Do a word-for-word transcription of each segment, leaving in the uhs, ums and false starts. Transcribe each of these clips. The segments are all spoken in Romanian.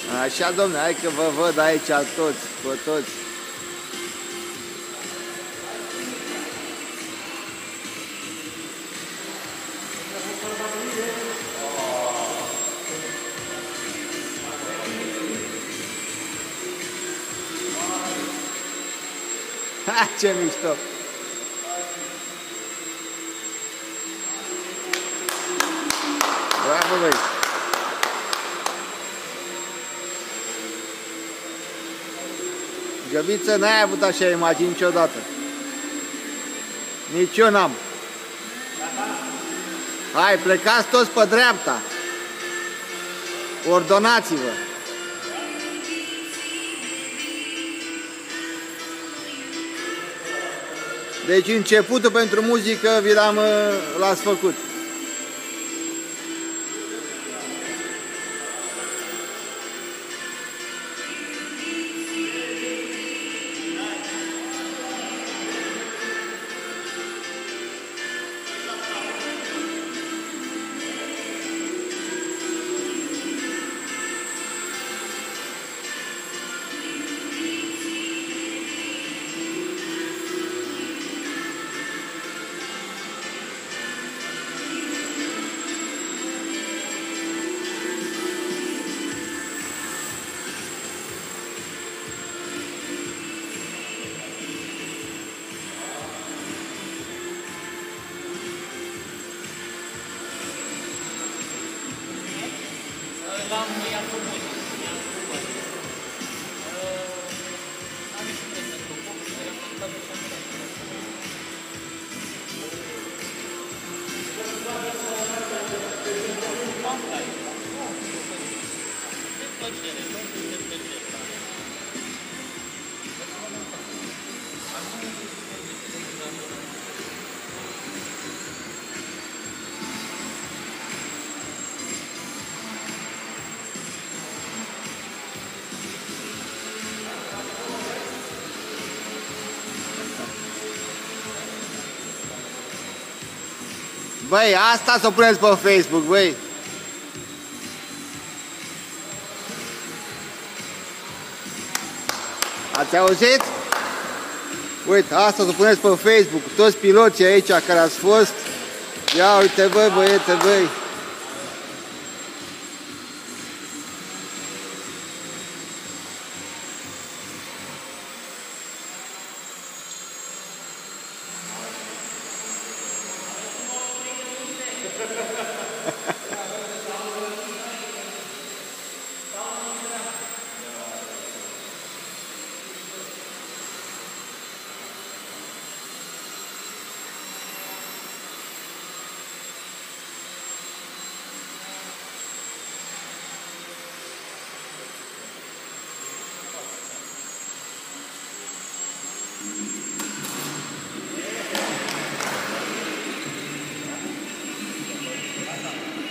Așa, domne, hai că vă văd aici toți, pe toți. Ha, ce mișto! Bravo, băi! Găbiță, n-ai avut așa imagini niciodată. Nici eu n-am. Hai, plecați toți pe dreapta. Ordonați-vă. Deci începutul pentru muzică vi l-am l-ați făcut. L-am iat cu mult, i-am cu mult. Am ieșit pentru foc și i-am făcut și am făcut. De plăcere, de plăcere. Băi, asta să o puneți pe Facebook, băi. Ați auzit? Uite, asta să o puneți pe Facebook. Toți piloții aici care ați fost. Ia uite, băi, băiete, băi.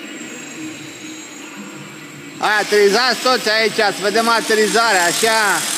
Hai, aterizați toți aici, să vedem aterizarea, așa.